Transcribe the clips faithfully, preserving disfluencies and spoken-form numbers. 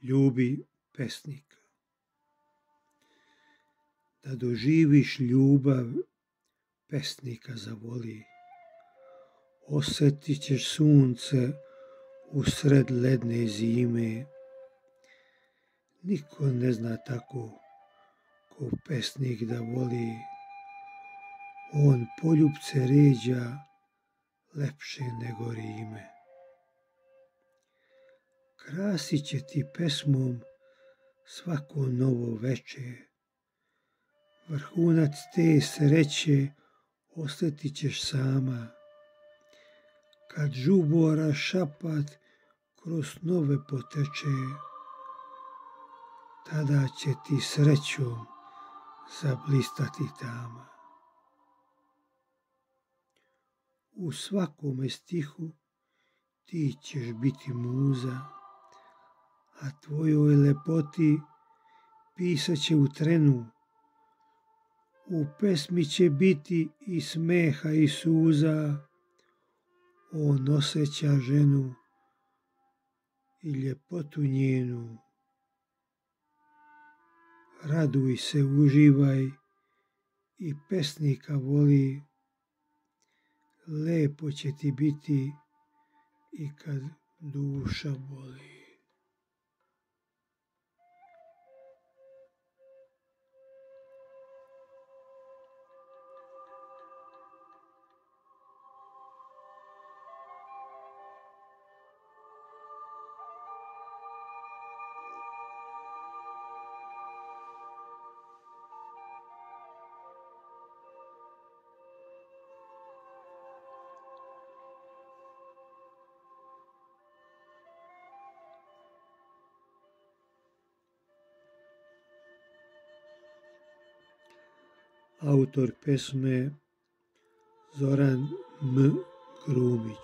ljubi pesnika. Da doživiš ljubav, pesnika zavoli. Osjetit ćeš sunce usred ledne zime. Niko ne zna tako ko pesnik da voli. On poljupce ređa lepše nego rime. Krasit će ti pesmom svako novo veče. Vrhunac te sreće osjetit ćeš sama. Kad žubora šapat kroz snove poteče, tada će ti srećom zablistati tama. U svakome stihu ti ćeš biti muza, a tvojoj lepoti pisat će u trenu. U pesmi će biti i smeha i suza, on osjeća ženu i ljepotu njenu. Raduj se, uživaj i pesnika voli, lepo će ti biti i kad duša boli. Autor pesme Zoran M. Grumić.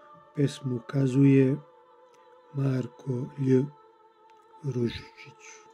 Pesmu kazuje Marko Lj. Ružičić.